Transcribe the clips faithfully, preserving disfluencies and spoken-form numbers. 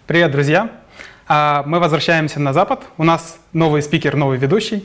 Привет, друзья! Мы возвращаемся на Запад. У нас новый спикер, новый ведущий.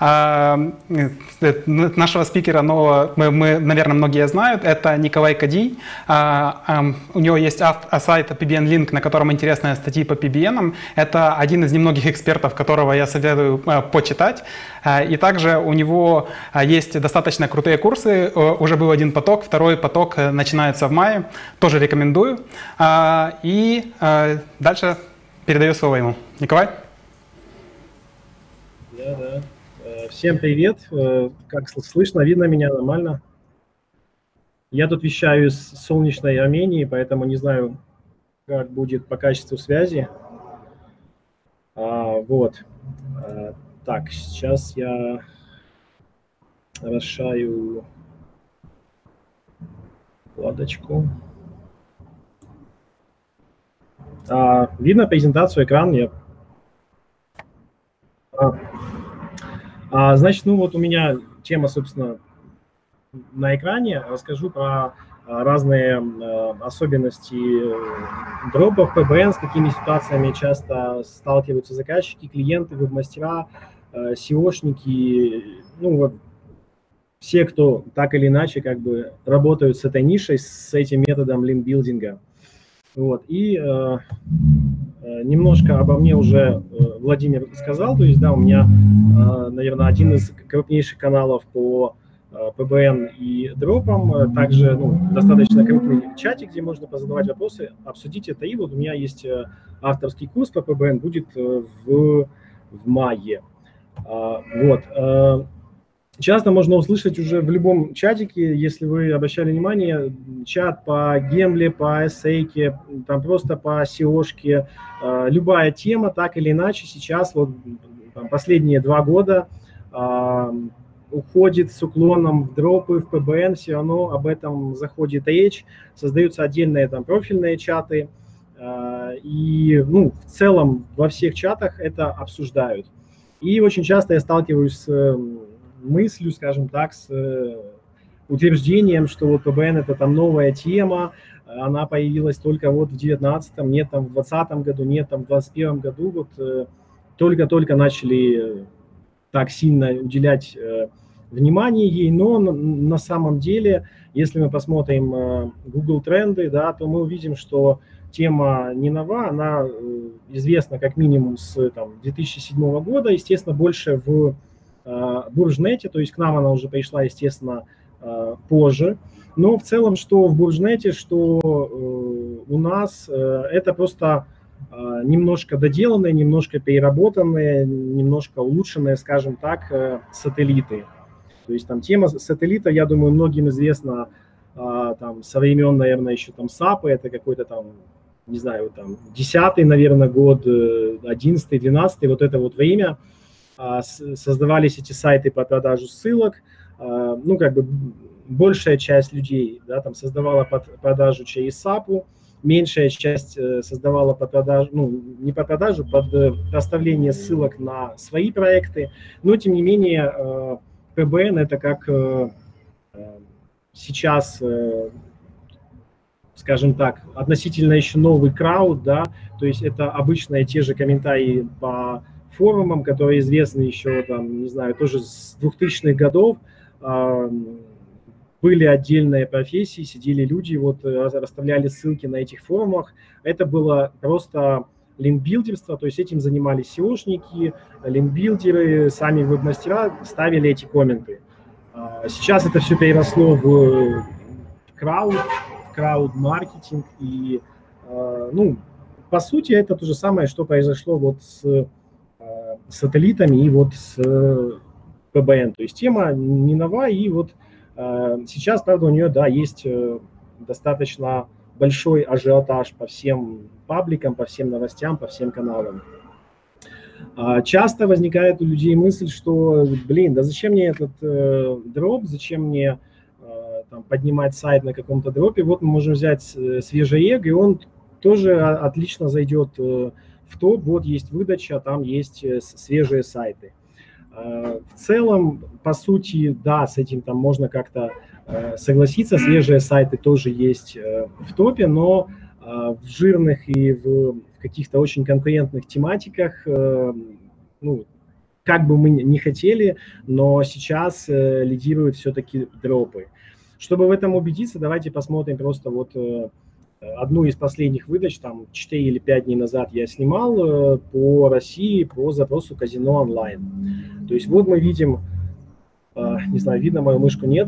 Нашего спикера нового, мы, мы, наверное, многие знают. Это Николай Кадий. У него есть сайт пи би эн Link, на котором интересные статьи по пи би эн. Это один из немногих экспертов, которого я советую почитать. И также у него есть достаточно крутые курсы. Уже был один поток, второй поток начинается в мае. Тоже рекомендую. И дальше передаю слово ему. Николай? Да, да. Всем привет. Как слышно, видно меня нормально? Я тут вещаю из солнечной Армении, поэтому не знаю, как будет по качеству связи. А, вот. А, так, сейчас я расширю вкладочку. А, видно презентацию, экран? Нет. А, а, значит, ну вот у меня тема, собственно, на экране. Расскажу про разные а, особенности дропов, пи би эн, с какими ситуациями часто сталкиваются заказчики, клиенты, веб-мастера, а, сеошники, ну вот все, кто так или иначе как бы работают с этой нишей, с этим методом линкбилдинга. Вот, и э, немножко обо мне уже э, Владимир сказал, то есть, да, у меня, э, наверное, один из крупнейших каналов по э, пи би эн и дропам, также, ну, достаточно крупный чатик, где можно позадавать вопросы, обсудить это, и вот у меня есть авторский курс по пи би эн, будет в, в мае. А, вот. Э, Часто можно услышать уже в любом чатике, если вы обращали внимание, чат по гемле, по эссейке, там просто по сеошке, э, любая тема, так или иначе, сейчас вот там, последние два года э, уходит с уклоном в дропы, в пи би эн, все равно об этом заходит речь, создаются отдельные там профильные чаты, э, и ну, в целом во всех чатах это обсуждают. И очень часто я сталкиваюсь с мыслью, скажем так, с э, утверждением, что вот пи би эн это там новая тема, она появилась только вот в девятнадцатом, нет там в двадцатом году, нет там в двадцать первом году, вот э, только-только начали так сильно уделять э, внимание ей, но на, на самом деле, если мы посмотрим э, Google тренды, да, то мы увидим, что тема не нова, она э, известна как минимум с там, две тысячи седьмого года, естественно, больше в Буржнете, то есть к нам она уже пришла, естественно, позже. Но в целом, что в Буржнете, что у нас, это просто немножко доделанные, немножко переработанные, немножко улучшенные, скажем так, сателлиты. То есть там тема сателлита, я думаю, многим известна там, со времен, наверное, еще там сапы, это какой-то там, не знаю, там десятый, наверное, год, одиннадцатый, двенадцатый, вот это вот время. Создавались эти сайты по продажу ссылок, ну, как бы большая часть людей, да, там создавала под продажу через сапу, меньшая часть создавала под продажу, ну, не под продажу, под проставление ссылок на свои проекты, но, тем не менее, пи би эн это как сейчас, скажем так, относительно еще новый крауд, да, то есть это обычные те же комментарии по форумам, которые известны еще, там, не знаю, тоже с двухтысячных годов, э, были отдельные профессии, сидели люди, вот, расставляли ссылки на этих форумах. Это было просто линкбилдерство, то есть этим занимались сеошники, линкбилдеры, сами веб-мастера ставили эти комменты. Э, сейчас это все переросло в крауд, в крауд-маркетинг, и, э, ну, по сути, это то же самое, что произошло вот с сателлитами и вот с пи би эн. То есть тема не нова, и вот э, сейчас, правда, у нее, да, есть э, достаточно большой ажиотаж по всем пабликам, по всем новостям, по всем каналам. А часто возникает у людей мысль, что, блин, да зачем мне этот э, дроп, зачем мне э, там, поднимать сайт на каком-то дропе, вот мы можем взять свежий эго, и он тоже отлично зайдет э, в топ, вот есть выдача, там есть свежие сайты. В целом, по сути, да, с этим там можно как-то согласиться, свежие сайты тоже есть в топе, но в жирных и в каких-то очень конкурентных тематиках, ну, как бы мы ни хотели, но сейчас лидируют все-таки дропы. Чтобы в этом убедиться, давайте посмотрим просто вот одну из последних выдач, там четыре или пять дней назад я снимал по России по запросу казино онлайн. То есть вот мы видим, не знаю, видно мою мышку, нет.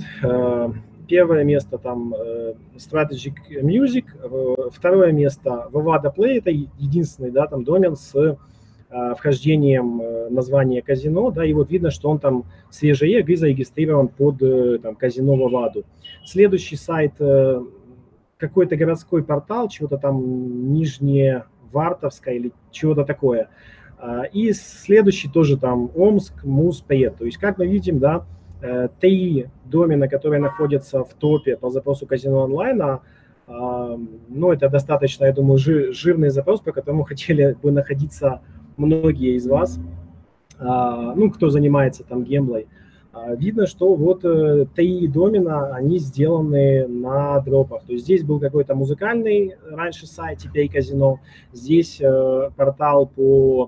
Первое место там Strategic Music, второе место Vavada Play, это единственный, да, там домен с вхождением названия казино, да, и вот видно, что он там свежее и зарегистрирован под там, казино Vavada. Следующий сайт какой-то городской портал, чего-то там Нижневартовское или чего-то такое. И следующий тоже там Омск, Муспет. То есть, как мы видим, да, три домена, которые находятся в топе по запросу казино онлайн, а, ну, это достаточно, я думаю, жирный запрос, по которому хотели бы находиться многие из вас, ну, кто занимается там гемблой. Видно, что вот три домена, они сделаны на дропах. То есть здесь был какой-то музыкальный раньше сайт, теперь казино. Здесь э, портал по,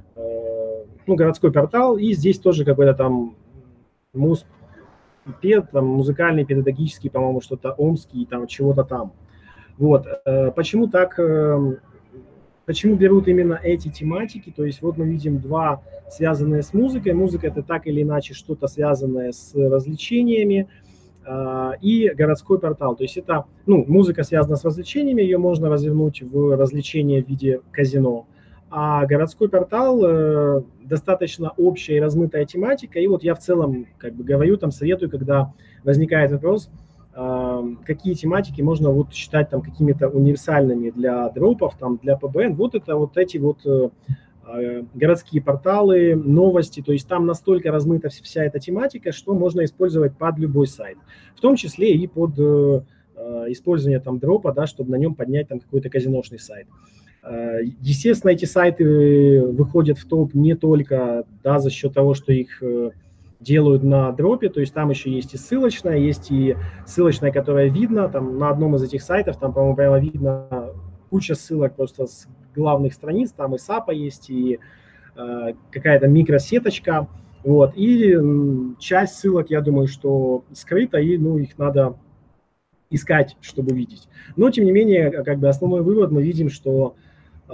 э, ну, городской портал, и здесь тоже какой-то там муз, пед, там, музыкальный, педагогический, по-моему, что-то омский, там, чего-то там. Вот. Э, почему так... Э, Почему берут именно эти тематики? То есть вот мы видим два связанные с музыкой. Музыка – это так или иначе что-то связанное с развлечениями. Э, и городской портал. То есть это, ну, музыка связана с развлечениями, ее можно развернуть в развлечения в виде казино. А городской портал э, достаточно общая и размытая тематика. И вот я в целом как бы говорю, там советую, когда возникает вопрос, какие тематики можно вот считать там какими-то универсальными для дропов, там для пэ бэ эн. Вот это вот эти вот э, городские порталы, новости. То есть там настолько размыта вся эта тематика, что можно использовать под любой сайт. В том числе и под э, использование там дропа, да, чтобы на нем поднять там какой-то казиношный сайт. Э, естественно, эти сайты выходят в топ не только, да, за счет того, что их э, делают на дропе, то есть там еще есть и ссылочная, есть и ссылочная, которая видно, там на одном из этих сайтов, там, по-моему, прямо видно куча ссылок просто с главных страниц, там и сапа есть, и э, какая-то микросеточка, вот, и м, часть ссылок, я думаю, что скрыта, и, ну, их надо искать, чтобы видеть. Но, тем не менее, как бы основной вывод, мы видим, что э,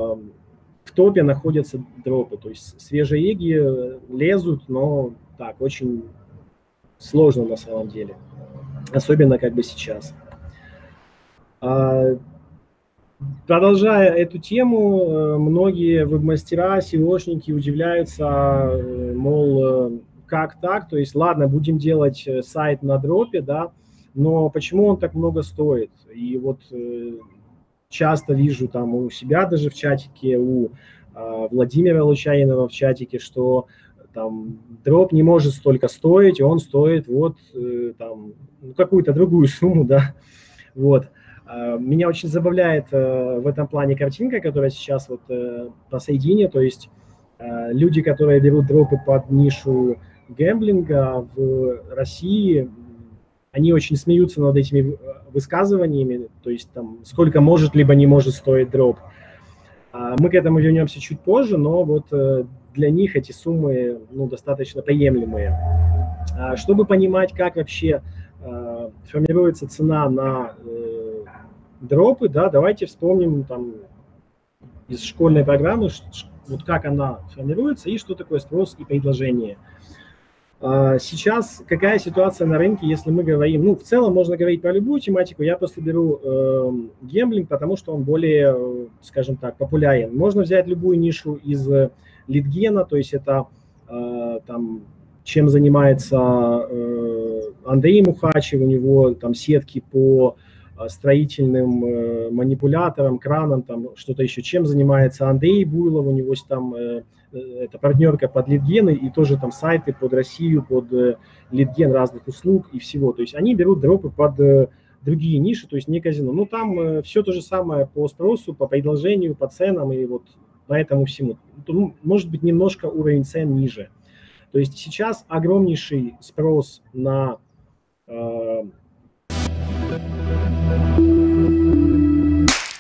в топе находятся дропы, то есть свежие эги лезут, но так, очень сложно на самом деле, особенно как бы сейчас. Продолжая эту тему, многие веб-мастера, сеошники удивляются, мол, как так, то есть ладно, будем делать сайт на дропе, да, но почему он так много стоит? И вот часто вижу там у себя даже в чатике, у Владимира Лучанинова в чатике, что там дроп не может столько стоить, он стоит вот э, там ну, какую-то другую сумму, да, вот. Э, меня очень забавляет э, в этом плане картинка, которая сейчас вот э, посередине, то есть э, люди, которые берут дропы под нишу гэмблинга в России, они очень смеются над этими высказываниями, то есть там сколько может либо не может стоить дроп. Э, мы к этому вернемся чуть позже, но вот э, для них эти суммы, ну, достаточно приемлемые. Чтобы понимать, как вообще э, формируется цена на э, дропы, да, давайте вспомним там из школьной программы, вот как она формируется и что такое спрос и предложение. Э, сейчас какая ситуация на рынке, если мы говорим, ну, в целом можно говорить про любую тематику, я просто беру э, гемблинг, потому что он более, э, скажем так, популярен. Можно взять любую нишу из лидгена, то есть это э, там, чем занимается э, Андрей Мухачев, у него там сетки по э, строительным э, манипуляторам, кранам, там что-то еще, чем занимается Андрей Буйлов, у него там э, это партнерка под лидген и тоже там сайты под Россию, под э, лидген разных услуг и всего, то есть они берут дропы под э, другие ниши, то есть не казино, но там э, все то же самое по спросу, по предложению, по ценам и вот по этому всему. Ну, может быть, немножко уровень цен ниже. То есть сейчас огромнейший спрос на э,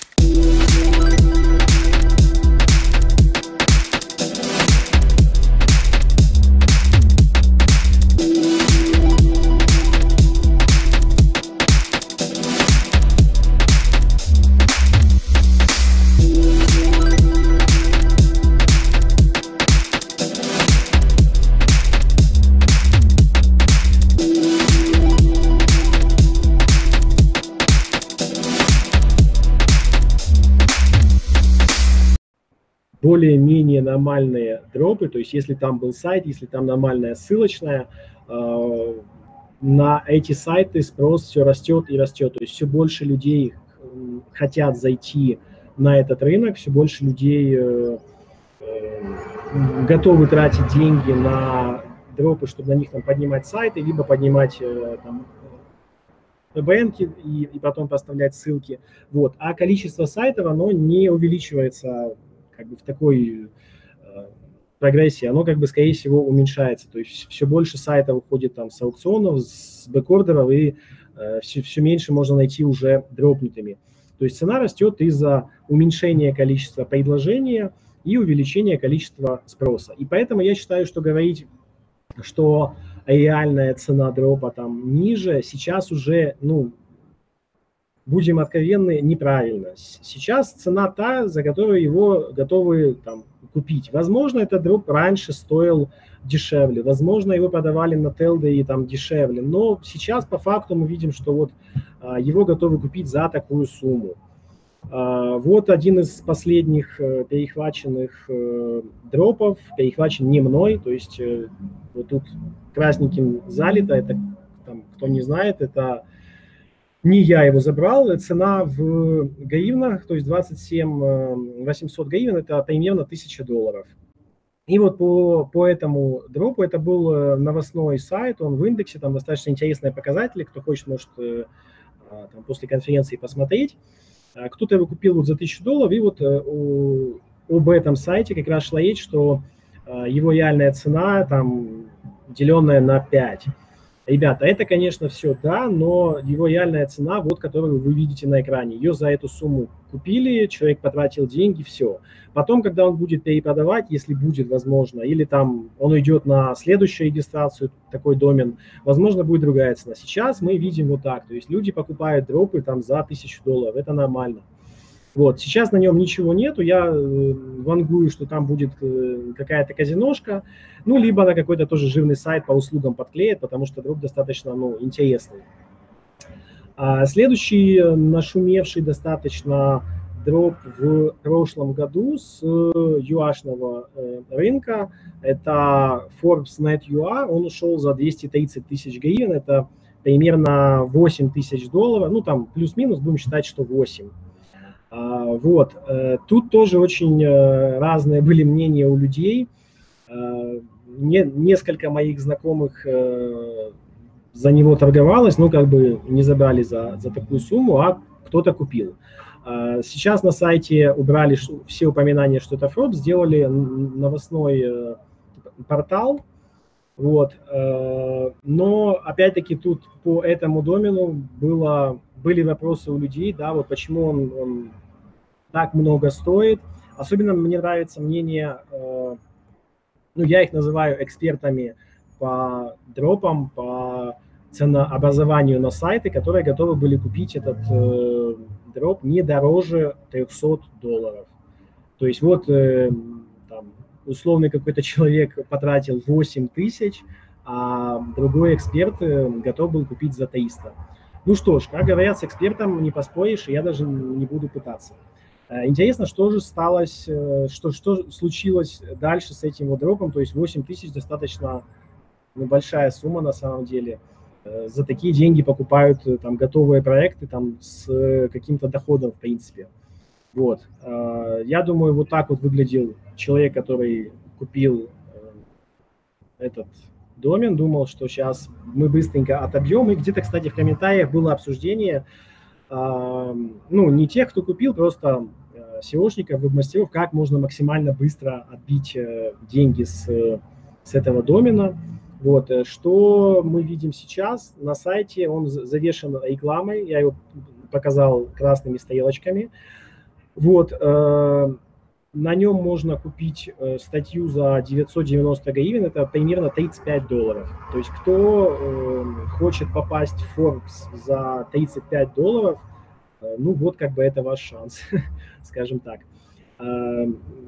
более-менее нормальные дропы, то есть если там был сайт, если там нормальная ссылочная, на эти сайты спрос все растет и растет, то есть все больше людей хотят зайти на этот рынок, все больше людей готовы тратить деньги на дропы, чтобы на них там поднимать сайты, либо поднимать там ви пи эн-ки и, и потом поставлять ссылки. Вот. А количество сайтов, оно не увеличивается как бы в такой э, прогрессии, оно как бы, скорее всего, уменьшается. То есть все больше сайтов уходит там с аукционов, с бэкордеров, и э, все, все меньше можно найти уже дропнутыми. То есть цена растет из-за уменьшения количества предложения и увеличения количества спроса. И поэтому я считаю, что говорить, что реальная цена дропа там ниже, сейчас уже, ну, будем откровенны, неправильно. Сейчас цена та, за которую его готовы там купить. Возможно, этот дроп раньше стоил дешевле, возможно, его продавали на Телде там дешевле, но сейчас по факту мы видим, что вот а, его готовы купить за такую сумму. А, вот один из последних э, перехваченных э, дропов, перехвачен не мной, то есть э, вот тут красненьким залито, это, там, кто не знает, это не я его забрал, цена в гривнах, то есть двадцать семь восемьсот гривен, это примерно тысяча долларов. И вот по, по этому дропу, это был новостной сайт, он в индексе, там достаточно интересные показатели, кто хочет, может там, после конференции посмотреть. Кто-то его купил вот за тысячу долларов, и вот у, об этом сайте как раз шла речь, что его реальная цена там деленная на пять. Ребята, это, конечно, все, да, но его реальная цена, вот, которую вы видите на экране, ее за эту сумму купили, человек потратил деньги, все. Потом, когда он будет перепродавать, если будет возможно, или там он уйдет на следующую регистрацию, такой домен, возможно, будет другая цена. Сейчас мы видим вот так, то есть люди покупают дропы там за тысячу долларов, это нормально. Вот, сейчас на нем ничего нету, я э, вангую, что там будет э, какая-то казиношка, ну, либо на какой-то тоже жирный сайт по услугам подклеит, потому что дроп достаточно, ну, интересный. А следующий нашумевший достаточно дроп в прошлом году с юашного э, рынка, это Forbes Net ю эй, он ушел за двести тридцать тысяч гривен, это примерно восемь тысяч долларов, ну, там плюс-минус, будем считать, что восемь. Uh, вот, uh, тут тоже очень uh, разные были мнения у людей. Uh, не, несколько моих знакомых uh, за него торговалось, ну, как бы не забрали за, за такую сумму, а кто-то купил. Uh, сейчас на сайте убрали все упоминания, что это фрод, сделали новостной uh, портал. Вот, uh, но, опять-таки, тут по этому домену было... Были вопросы у людей, да, вот почему он, он так много стоит. Особенно мне нравится мнение, э, ну, я их называю экспертами по дропам, по ценообразованию на сайты, которые готовы были купить этот э, дроп не дороже трехсот долларов. То есть вот э, там, условный какой-то человек потратил восемь тысяч, а другой эксперт э, готов был купить за триста. Ну что ж, как говорят, с экспертом не поспоришь, и я даже не буду пытаться. Интересно, что же сталось, что, что случилось дальше с этим вот дропом, то есть восемь тысяч достаточно ну, большая сумма на самом деле. За такие деньги покупают там готовые проекты там с каким-то доходом в принципе. Вот. Я думаю, вот так вот выглядел человек, который купил этот домен, думал, что сейчас мы быстренько отобьем. И где-то, кстати, в комментариях было обсуждение, э, ну, не тех, кто купил, просто э, сеошников, веб-мастеров, как можно максимально быстро отбить э, деньги с, с этого домена. Вот, что мы видим сейчас на сайте, он завешен рекламой, я его показал красными стрелочками. Вот, э, на нем можно купить э, статью за девятьсот девяносто гривен, это примерно тридцать пять долларов. То есть кто э, хочет попасть в Forbes за тридцать пять долларов, э, ну вот как бы это ваш шанс, скажем так. Э,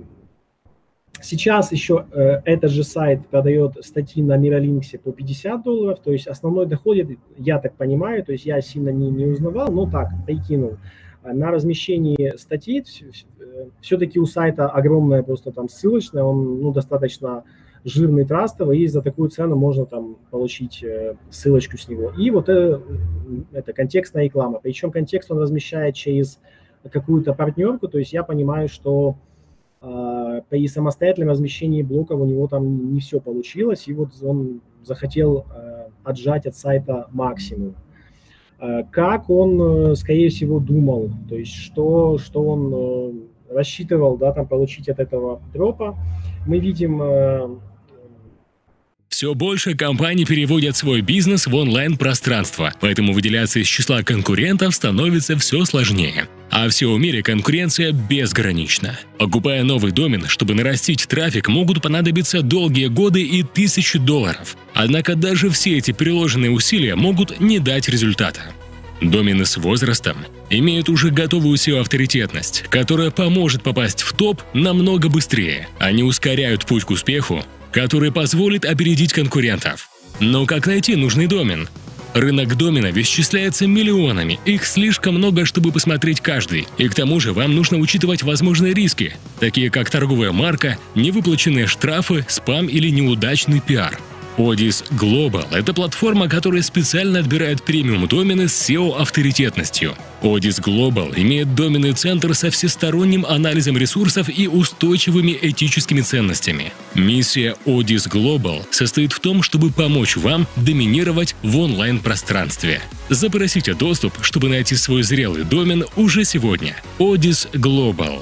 сейчас еще э, этот же сайт продает статьи на Миралинксе по пятьдесят долларов, то есть основной доход, я так понимаю, то есть я сильно не, не узнавал, но так, прикинул. на размещении статей все-таки у сайта огромная просто там ссылочная, он ну, достаточно жирный, трастовый, и за такую цену можно там получить ссылочку с него. И вот это, это контекстная реклама. Причем контекст он размещает через какую-то партнерку, то есть я понимаю, что э, при самостоятельном размещении блоков у него там не все получилось, и вот он захотел э, отжать от сайта максимум. Э, как он, скорее всего, думал, то есть что, что он э, рассчитывал, да, там получить от этого дропа, мы видим... Э, Все больше компаний переводят свой бизнес в онлайн-пространство, поэтому выделяться из числа конкурентов становится все сложнее. А в сео мире конкуренция безгранична. Покупая новый домен, чтобы нарастить трафик, могут понадобиться долгие годы и тысячи долларов. Однако даже все эти приложенные усилия могут не дать результата. Домены с возрастом имеют уже готовую сео-авторитетность, которая поможет попасть в топ намного быстрее. Они ускоряют путь к успеху, который позволит опередить конкурентов. Но как найти нужный домен? Рынок доменов исчисляется миллионами, их слишком много, чтобы посмотреть каждый. И к тому же вам нужно учитывать возможные риски, такие как торговая марка, невыплаченные штрафы, спам или неудачный пиар. Одис Global – это платформа, которая специально отбирает премиум-домены с сео-авторитетностью. Одис Global имеет доменный центр со всесторонним анализом ресурсов и устойчивыми этическими ценностями. Миссия Одис Global состоит в том, чтобы помочь вам доминировать в онлайн-пространстве. Запросите доступ, чтобы найти свой зрелый домен уже сегодня. Одис Global.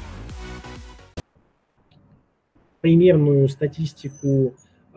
Примерную статистику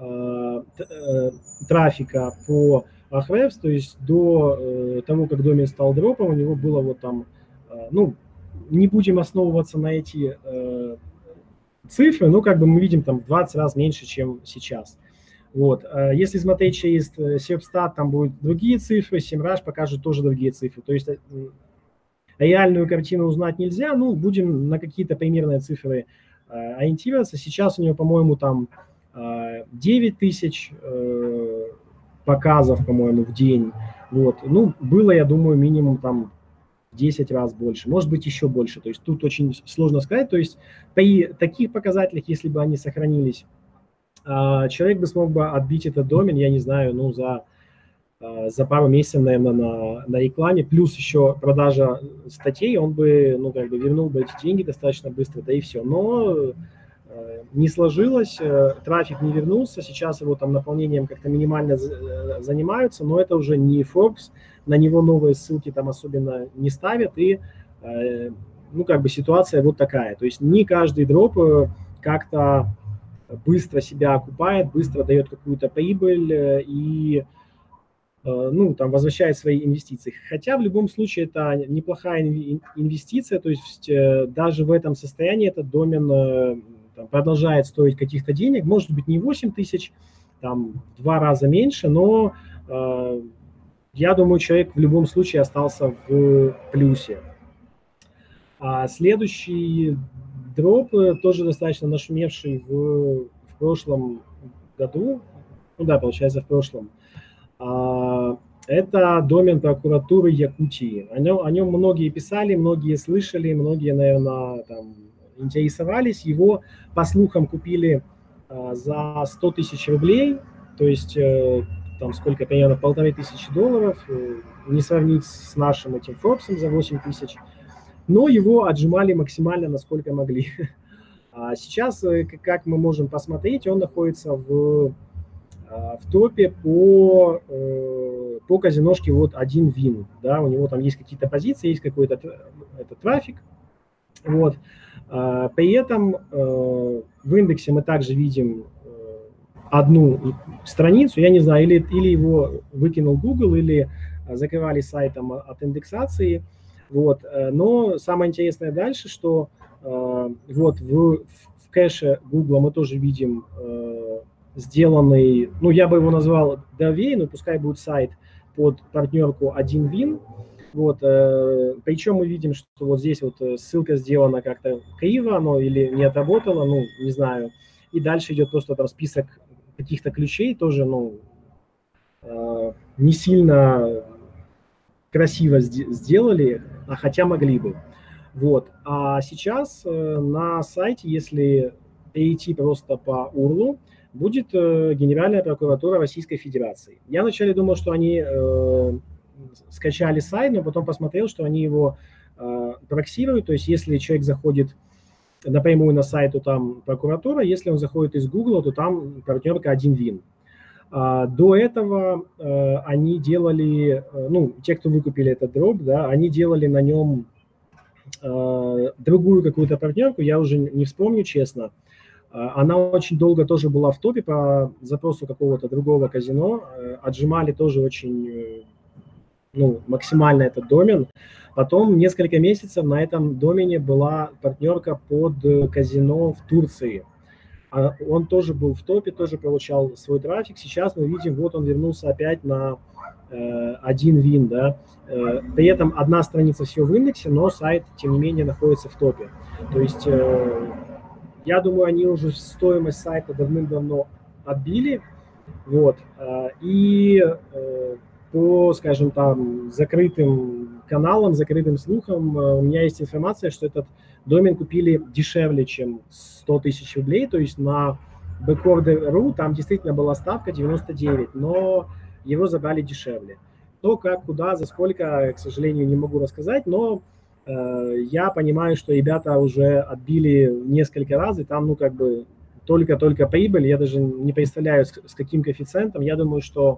трафика по Ahrefs, то есть до э, того, как домен стал дропом, у него было вот там, э, ну, не будем основываться на эти э, цифры, но как бы мы видим там в двадцать раз меньше, чем сейчас. Вот. Если смотреть через SERPstat, там будут другие цифры, SEMrush покажет тоже другие цифры. То есть реальную картину узнать нельзя, ну, будем на какие-то примерные цифры э, ориентироваться. Сейчас у него, по-моему, там девять тысяч э, показов, по-моему, в день. Вот. Ну, было, я думаю, минимум там десять раз больше, может быть, еще больше. То есть тут очень сложно сказать. То есть при таких показателях, если бы они сохранились, э, человек бы смог бы отбить этот домен, я не знаю, ну, за, э, за пару месяцев, наверное, на, на рекламе. Плюс еще продажа статей, он бы, ну, как бы вернул бы эти деньги достаточно быстро, да и все. Но не сложилось, трафик не вернулся, сейчас его там наполнением как-то минимально занимаются, но это уже не Forbes, на него новые ссылки там особенно не ставят, и ну как бы ситуация вот такая, то есть не каждый дроп как-то быстро себя окупает, быстро дает какую-то прибыль и ну, там, возвращает свои инвестиции. Хотя в любом случае это неплохая инвестиция, то есть даже в этом состоянии этот домен там, продолжает стоить каких-то денег, может быть не восемь тысяч, там в два раза меньше, но э, я думаю, человек в любом случае остался в плюсе. А следующий дроп, тоже достаточно нашумевший в, в прошлом году, ну да, получается в прошлом, а, это домен прокуратуры Якутии. О нем, о нем многие писали, многие слышали, многие, наверное, там, интересовались. Его, по слухам, купили а, за сто тысяч рублей, то есть э, там сколько, примерно полторы тысячи долларов, э, не сравнить с нашим этим Forbes за восемь тысяч, но его отжимали максимально, насколько могли. А сейчас, как мы можем посмотреть, он находится в, в топе по, по казиношке вот один вин. Да, у него там есть какие-то позиции, есть какой-то это, трафик. Вот. При этом в индексе мы также видим одну страницу, я не знаю, или, или его выкинул Google, или закрывали сайтом от индексации. Вот. Но самое интересное дальше, что вот в, в кэше Google мы тоже видим сделанный, ну я бы его назвал Довей, но пускай будет сайт под партнерку один вин. Вот, э, причем мы видим, что вот здесь вот ссылка сделана как-то криво, но или не отработала, ну, не знаю. И дальше идет просто там список каких-то ключей, тоже, ну, э, не сильно красиво сделали, а хотя могли бы. Вот. А сейчас э, на сайте, если перейти просто по урлу, будет э, Генеральная прокуратура Российской Федерации. Я вначале думал, что они э, скачали сайт, но потом посмотрел, что они его э, проксируют. То есть если человек заходит напрямую на сайт, то там прокуратура, если он заходит из Google, то там партнерка один вин. А, до этого э, они делали, э, ну, те, кто выкупили этот дроп, да, они делали на нем э, другую какую-то партнерку, я уже не вспомню, честно. Э, она очень долго тоже была в топе по запросу какого-то другого казино, э, отжимали тоже очень, э, ну, максимально этот домен. Потом несколько месяцев на этом домене была партнерка под казино в Турции. Он тоже был в топе, тоже получал свой трафик. Сейчас мы видим, вот он вернулся опять на э, один вин, да. Э, при этом одна страница все в индексе, но сайт, тем не менее, находится в топе. То есть, э, я думаю, они уже стоимость сайта давным-давно отбили. Вот. Э, и э, по, скажем, там, закрытым каналам, закрытым слухам, э, у меня есть информация, что этот домен купили дешевле, чем сто тысяч рублей, то есть на бэкордер точка ру там действительно была ставка девяносто девять, но его забрали дешевле. То, как, куда, за сколько, к сожалению, не могу рассказать, но э, я понимаю, что ребята уже отбили несколько раз, и там, ну, как бы, только-только прибыль, я даже не представляю, с, с каким коэффициентом. Я думаю, что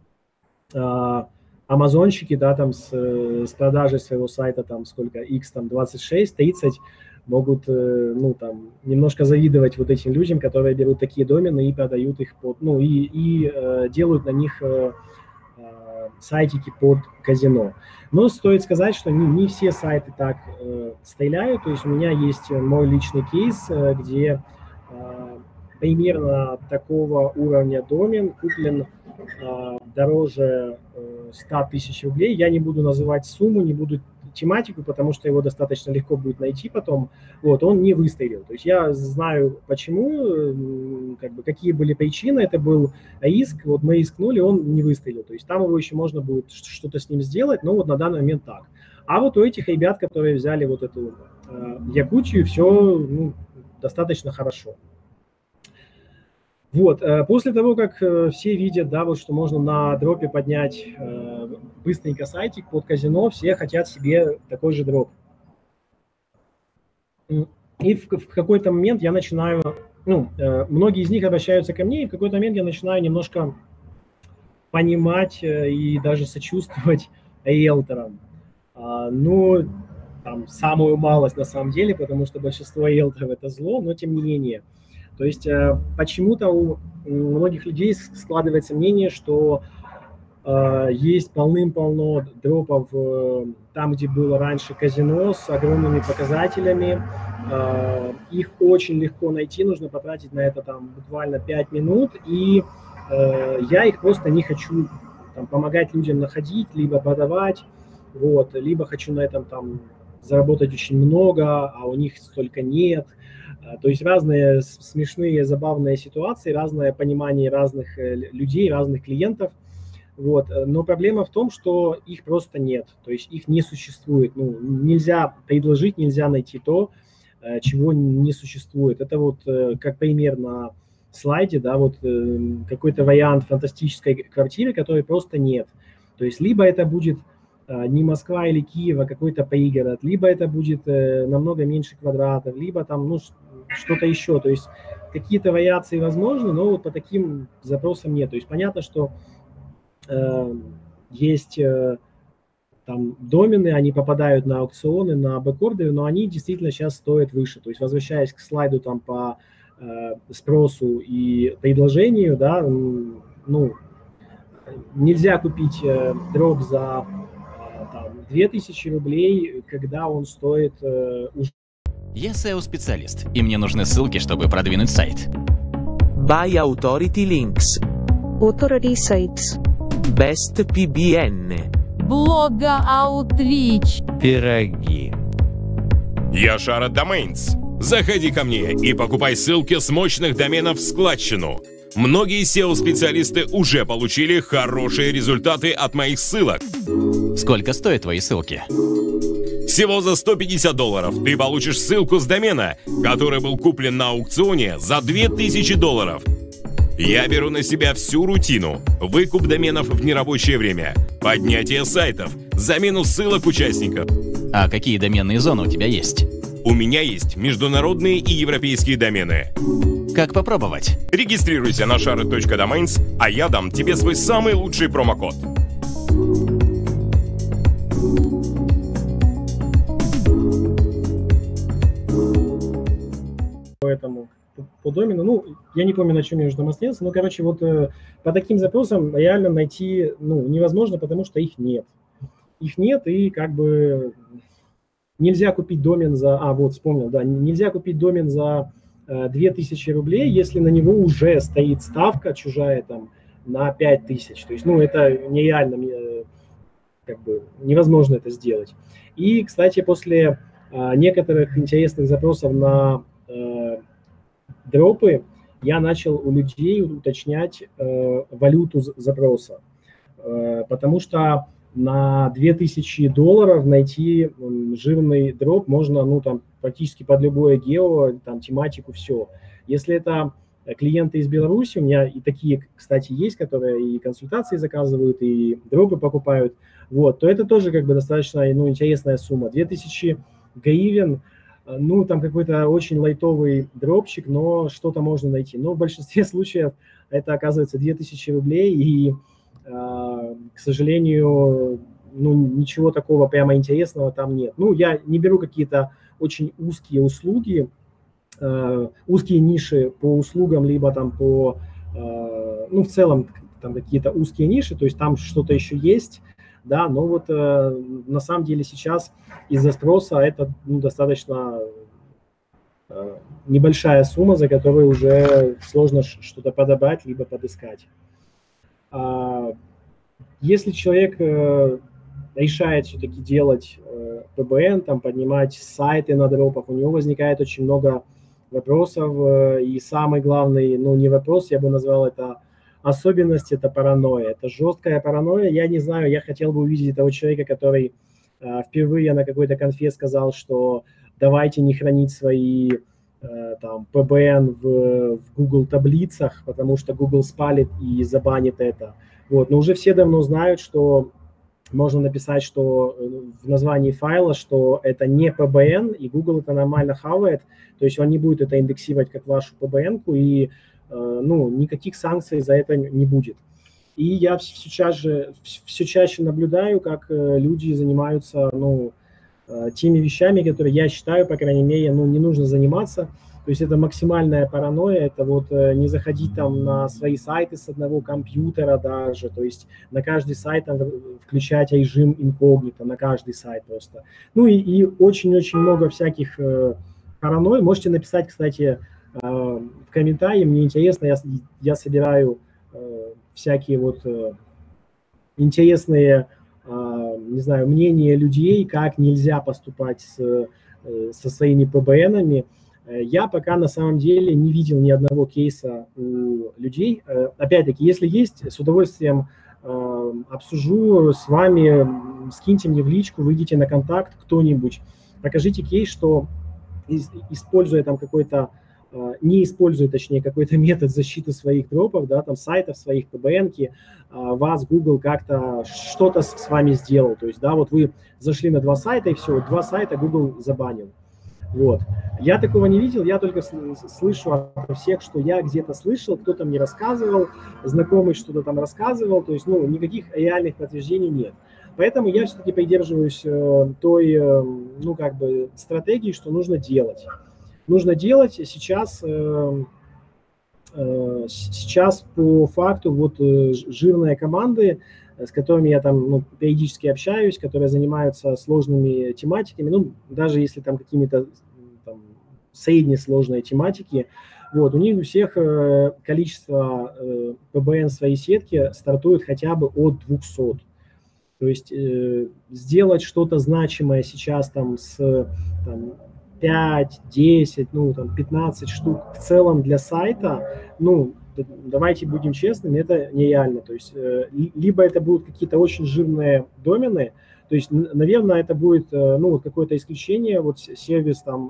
э, амазонщики, да, там с, с продажей своего сайта, там сколько, X, там двадцать шесть, тридцать, могут, ну, там, немножко завидовать вот этим людям, которые берут такие домены и продают их под, ну, и, и э, делают на них э, э, сайтики под казино. Но стоит сказать, что не, не все сайты так э, стреляют, то есть у меня есть мой личный кейс, э, где э, примерно такого уровня домен куплен э, дороже э, ста тысяч рублей. Я не буду называть сумму, не буду тематику, потому что его достаточно легко будет найти потом. Вот, он не выстрелил. То есть я знаю, почему, как бы, какие были причины. Это был риск, вот мы рискнули, он не выстрелил. То есть там его еще можно будет что-то с ним сделать, но вот на данный момент так. А вот у этих ребят, которые взяли вот эту э, Якутию, все, ну, достаточно хорошо. Вот, после того, как все видят, да, вот, что можно на дропе поднять э, быстренько сайтик под казино, все хотят себе такой же дроп. И в, в какой-то момент я начинаю, ну, э, многие из них обращаются ко мне, и в какой-то момент я начинаю немножко понимать э, и даже сочувствовать риэлторам. А, ну, там, самую малость на самом деле, потому что большинство риэлторов это зло, но тем не менее. То есть э, почему-то у многих людей складывается мнение, что э, есть полным-полно дропов э, там, где было раньше казино с огромными показателями. Э, их очень легко найти, нужно потратить на это там буквально пять минут. И э, я их просто не хочу там, помогать людям находить, либо продавать, вот, либо хочу на этом там заработать очень много, а у них столько нет. То есть разные смешные, забавные ситуации, разное понимание разных людей, разных клиентов. Вот. Но проблема в том, что их просто нет, то есть их не существует. Ну, нельзя предложить, нельзя найти то, чего не существует. Это вот как пример на слайде, да, вот какой-то вариант фантастической квартиры, которой просто нет. То есть либо это будет не Москва или Киев, а какой-то пригород, либо это будет намного меньше квадратов, либо там, ну, что-то еще. То есть какие-то вариации возможны, но вот по таким запросам нет. То есть понятно, что э, есть э, там домены, они попадают на аукционы, на бэкордеры, но они действительно сейчас стоят выше. То есть возвращаясь к слайду там по э, спросу и предложению, да, ну, нельзя купить э, дроп за э, там, две тысячи рублей, когда он стоит э, уже. Я сео-специалист, и мне нужны ссылки, чтобы продвинуть сайт. Buy Authority Links. Authority Sites. Best пи би эн. Блога Outreach. Пироги. Яшара Domains. Заходи ко мне и покупай ссылки с мощных доменов в складчину. Многие сео-специалисты уже получили хорошие результаты от моих ссылок. Сколько стоят твои ссылки? Всего за сто пятьдесят долларов ты получишь ссылку с домена, который был куплен на аукционе за две тысячи долларов. Я беру на себя всю рутину: выкуп доменов в нерабочее время, поднятие сайтов, замену ссылок участников. А какие доменные зоны у тебя есть? У меня есть международные и европейские домены. Как попробовать? Регистрируйся на шары точка домейнс, а я дам тебе свой самый лучший промокод. Поэтому по домену, ну, я не помню, на чем я уже там остановился, но, короче, вот э, по таким запросам реально найти, ну, невозможно, потому что их нет. Их нет, и как бы нельзя купить домен за, а, вот, вспомнил, да, нельзя купить домен за э, две тысячи рублей, если на него уже стоит ставка чужая там на пять тысяч. То есть, ну, это нереально, э, как бы невозможно это сделать. И, кстати, после э, некоторых интересных запросов на э, дропы, я начал у людей уточнять э, валюту запроса, э, потому что на две тысячи долларов найти э, жирный дроп можно, ну, там, практически под любое гео, там, тематику, все. Если это клиенты из Беларуси, у меня и такие, кстати, есть, которые и консультации заказывают, и дропы покупают, вот, то это тоже как бы достаточно, ну, интересная сумма. две тысячи гривен, ну, там какой-то очень лайтовый дропчик, но что-то можно найти. Но в большинстве случаев это оказывается две тысячи рублей, и, э, к сожалению, ну, ничего такого прямо интересного там нет. Ну, я не беру какие-то очень узкие услуги, э, узкие ниши по услугам, либо там по, э, ну, в целом там какие-то узкие ниши, то есть там что-то еще есть. Да, но вот э, на самом деле сейчас из-за спроса это, ну, достаточно э, небольшая сумма, за которую уже сложно что-то подобрать либо подыскать. А, если человек э, решает все-таки делать э, пэ бэ эн, там, поднимать сайты на дропах, у него возникает очень много вопросов, э, и самый главный, ну, не вопрос, я бы назвал это особенность, это паранойя, это жесткая паранойя. Я не знаю, я хотел бы увидеть того человека, который э, впервые на какой-то конфе сказал, что давайте не хранить свои э, там пэ бэ эн в, в Google таблицах, потому что Google спалит и забанит это. Вот. Но уже все давно знают, что можно написать, что в названии файла, что это не пэ бэ эн, и Google это нормально хавает, то есть он не будет это индексировать как вашу пэ бэ эн-ку, и ну, никаких санкций за это не будет. И я все чаще, все чаще наблюдаю, как люди занимаются, ну, теми вещами, которые я считаю, по крайней мере, ну, не нужно заниматься. То есть это максимальная паранойя, это вот не заходить там на свои сайты с одного компьютера даже, то есть на каждый сайт там включать режим инкогнито, на каждый сайт просто. Ну и очень-очень много всяких паранойй. Можете написать, кстати, в комментарии, мне интересно, я, я собираю э, всякие вот э, интересные, э, не знаю, мнения людей, как нельзя поступать с, э, со своими пэ бэ энами. Я пока на самом деле не видел ни одного кейса у людей. Э, опять-таки, если есть, с удовольствием э, обсужу с вами, скиньте мне в личку, выйдите на контакт кто-нибудь, покажите кейс, что из, используя там какой-то не используя, точнее, какой-то метод защиты своих дропов, да, там, сайтов своих пэ бэ эн-ки, вас Google как-то что-то с вами сделал. То есть, да, вот вы зашли на два сайта, и все, два сайта Google забанил. Вот. Я такого не видел, я только слышу от всех, что я где-то слышал, кто-то мне рассказывал, знакомый что-то там рассказывал, то есть, ну, никаких реальных подтверждений нет. Поэтому я все-таки придерживаюсь э, той, э, ну, как бы, стратегии, что нужно делать. Нужно делать сейчас, э, э, сейчас по факту вот э, жирные команды, с которыми я там, ну, периодически общаюсь, которые занимаются сложными тематиками, ну, даже если там какими-то там среднесложные тематики, вот, у них у всех э, количество э, пэ бэ эн своей сетки стартует хотя бы от двухсот. То есть э, сделать что-то значимое сейчас там с там, пять, десять, ну, там, пятнадцать штук в целом для сайта, ну, давайте будем честными, это нереально. То есть либо это будут какие-то очень жирные домены, то есть, наверное, это будет, ну, какое-то исключение, вот сервис там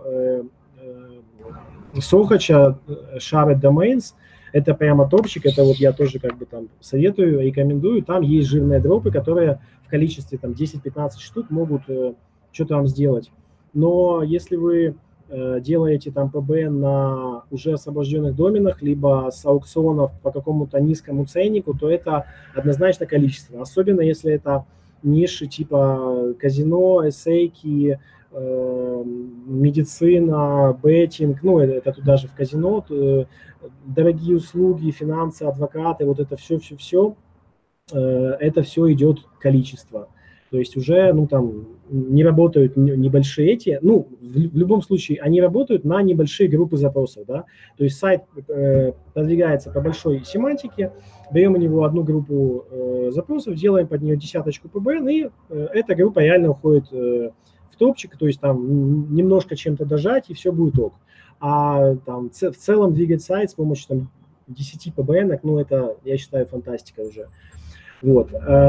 Сохача, Shared Domains, это прямо топчик, это вот я тоже как бы там советую, рекомендую. Там есть жирные дропы, которые в количестве там десять-пятнадцать штук могут э, что-то вам сделать. Но если вы э, делаете там пэ бэ эн на уже освобожденных доменах, либо с аукционов по какому-то низкому ценнику, то это однозначно количество. Особенно если это ниши типа казино, эсейки, э, медицина, беттинг, ну это, это туда же в казино, то, дорогие услуги, финансы, адвокаты, вот это все-все-все, э, это все идет количество. То есть уже, ну, там, не работают небольшие эти, ну, в, в любом случае, они работают на небольшие группы запросов, да. То есть сайт э, продвигается по большой семантике, берем у него одну группу э, запросов, делаем под нее десяточку пэ бэ эн, и э, эта группа реально уходит э, в топчик, то есть там немножко чем-то дожать, и все будет ок. А там в целом двигать сайт с помощью там десяти пэ бэ эн, ну, это, я считаю, фантастика уже. Вот.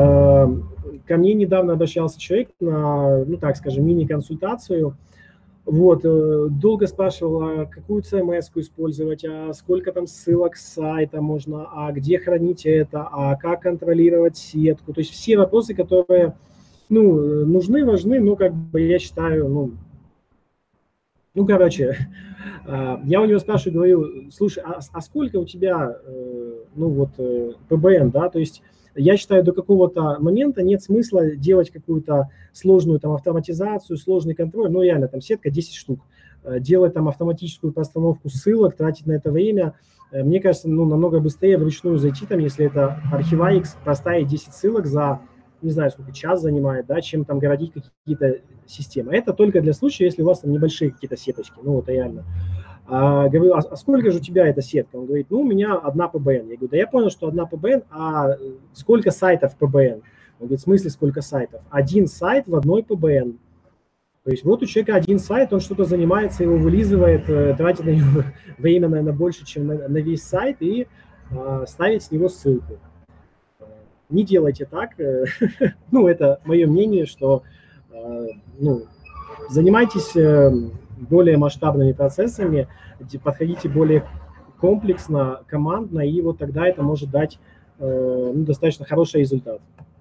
Ко мне недавно обращался человек на, ну, так скажем, мини-консультацию. Вот. Долго спрашивал, а какую си эм эс-ку использовать, а сколько там ссылок с сайта можно, а где хранить это, а как контролировать сетку. То есть все вопросы, которые, ну, нужны, важны, но, как бы, я считаю, ну, ну, короче, я у него спрашиваю, говорю, слушай, а, а сколько у тебя, ну, вот, пэ бэ эн, да, то есть я считаю, до какого-то момента нет смысла делать какую-то сложную там автоматизацию, сложный контроль, ну, реально, там сетка десять штук, делать там автоматическую постановку ссылок, тратить на это время, мне кажется, ну, намного быстрее вручную зайти, там, если это Archive-X, поставить десять ссылок за, не знаю, сколько час занимает, да, чем там городить какие-то системы. Это только для случая, если у вас там небольшие какие-то сеточки, ну, вот реально. А, говорю, а, а сколько же у тебя эта сетка? Он говорит, ну, у меня одна пэ бэ эн. Я говорю, да я понял, что одна пэ бэ эн, а сколько сайтов пэ бэ эн? Он говорит, в смысле сколько сайтов? Один сайт в одной пэ бэ эн. То есть вот у человека один сайт, он что-то занимается, его вылизывает, тратит на него время, наверное, больше, чем на, на весь сайт, и а, ставит с него ссылку. Не делайте так. Ну, это мое мнение, что, ну, занимайтесь более масштабными процессами, подходите более комплексно, командно, и вот тогда это может дать, ну, достаточно хороший результат.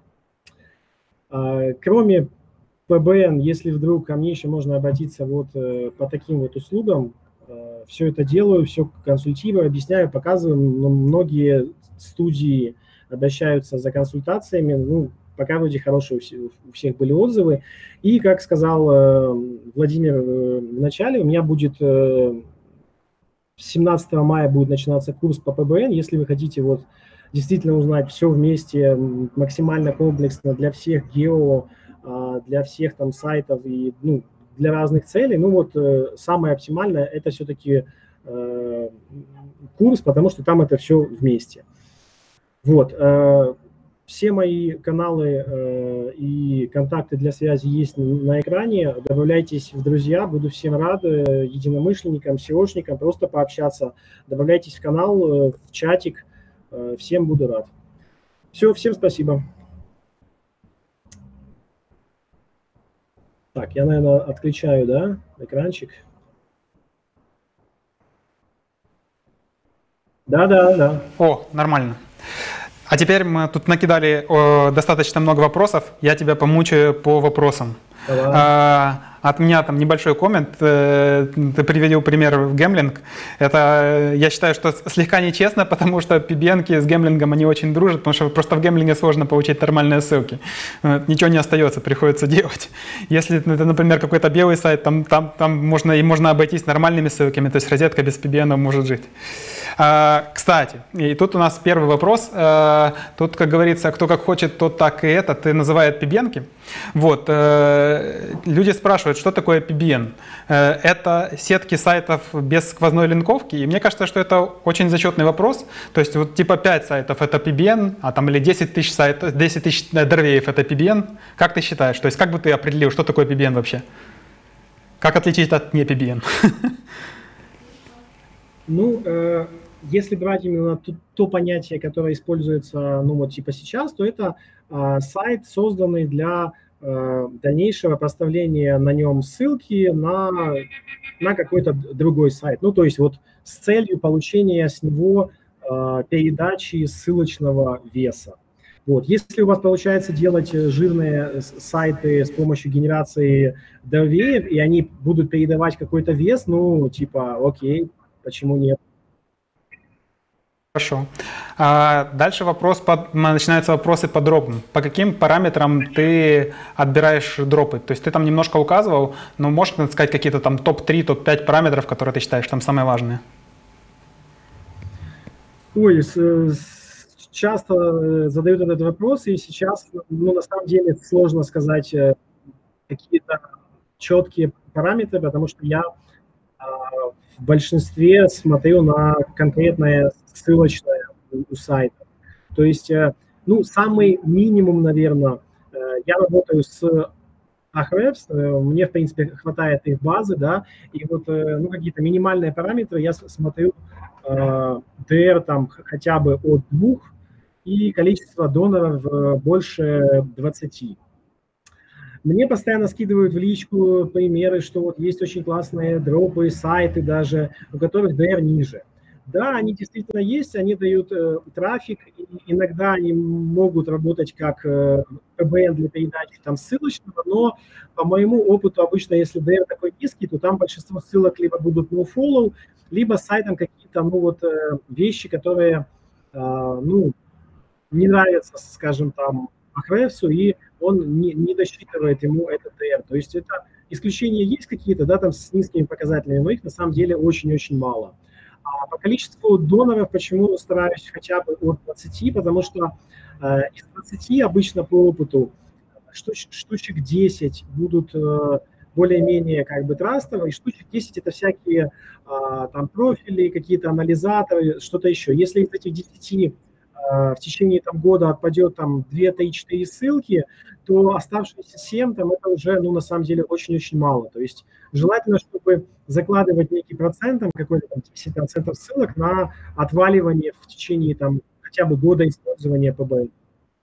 Кроме пэ бэ эн, если вдруг ко мне еще можно обратиться вот по таким вот услугам, все это делаю, все консультирую, объясняю, показываю. Многие студии обращаются за консультациями, ну, пока вроде хорошие у всех были отзывы. И, как сказал э, Владимир э, в начале, у меня будет э, семнадцатого мая будет начинаться курс по пэ бэ эн. Если вы хотите вот действительно узнать все вместе, максимально комплексно для всех гео, э, для всех там сайтов и, ну, для разных целей, ну вот э, самое оптимальное это все-таки э, курс, потому что там это все вместе. Вот. Э, Все мои каналы э, и контакты для связи есть на экране. Добавляйтесь в друзья, буду всем рад, э, единомышленникам, сеошникам, просто пообщаться. Добавляйтесь в канал, э, в чатик, э, всем буду рад. Все, всем спасибо. Так, я, наверное, отключаю, да, экранчик. Да, да, да. О, нормально. А теперь мы тут накидали о, достаточно много вопросов. Я тебя помучаю по вопросам. А, от меня там небольшой коммент. Ты приводил пример в гэмблинг. Это, я считаю, что слегка нечестно, потому что пи би эн-ки с гэмблингом они очень дружат, потому что просто в гэмблинге сложно получить нормальные ссылки. Ничего не остается, приходится делать. Если это, например, какой-то белый сайт, там, там, там можно, и можно обойтись нормальными ссылками, то есть розетка без пи би эн может жить. А, кстати, и тут у нас первый вопрос. А, тут, как говорится, кто как хочет, тот так и это. Ты называет пи би эн-ки. Вот. А, люди спрашивают, что такое пи би эн. А, это сетки сайтов без сквозной линковки. И мне кажется, что это очень зачетный вопрос. То есть вот типа пять сайтов это пи би эн, а там или десять тысяч сайтов, десять тысяч дорвеев это пи би эн. Как ты считаешь? То есть как бы ты определил, что такое пи би эн вообще? Как отличить от не пи би эн? Ну, э, если брать именно то, то понятие, которое используется, ну вот типа сейчас, то это э, сайт, созданный для э, дальнейшего проставления на нем ссылки на, на какой-то другой сайт. Ну, то есть вот с целью получения с него э, передачи ссылочного веса. Вот. Если у вас получается делать жирные сайты с помощью генерации дровеев, и они будут передавать какой-то вес, ну, типа, окей, почему нет? Хорошо. А дальше вопрос под, начинаются вопросы по дропам. По каким параметрам ты отбираешь дропы? То есть ты там немножко указывал, но можешь сказать какие-то там топ три, топ пять параметров, которые ты считаешь там самые важные? Ой, с, с, часто задают этот вопрос, и сейчас, ну, на самом деле, сложно сказать какие-то четкие параметры, потому что я а, в большинстве смотрю на конкретное ссылочное у сайта. То есть, ну, самый минимум, наверное, я работаю с Ahrefs, мне, в принципе, хватает их базы, да, и вот, ну, какие-то минимальные параметры я смотрю, ди ар там хотя бы от двух, и количество доноров больше двадцати. Мне постоянно скидывают в личку примеры, что вот есть очень классные дропы, сайты даже, у которых ди ар ниже. Да, они действительно есть, они дают э, трафик, и иногда они могут работать как э, пи би эн для передачи там ссылочного, но по моему опыту обычно, если ди ар такой низкий, то там большинство ссылок либо будут nofollow, либо с сайтом какие-то, ну, вот, э, вещи, которые, э, ну, не нравятся, скажем, там, Ahrefs, и он не, не досчитывает ему этот ди ар. То есть это исключения есть какие-то, да, там с низкими показателями, но их на самом деле очень-очень мало. А по количеству доноров почему стараюсь хотя бы от двадцати, потому что э, из двадцати обычно по опыту штуч, штучек десять будут э, более-менее как бы трастовые, и штучек десять это всякие э, там профили, какие-то анализаторы, что-то еще. Если из этих десяти в течение там, года отпадет там две, три, четыре ссылки, то оставшиеся семь, там, это уже, ну, на самом деле, очень-очень мало. То есть желательно, чтобы закладывать некий процент, там, какой-то там десять процентов ссылок на отваливание в течение там, хотя бы года использования пи би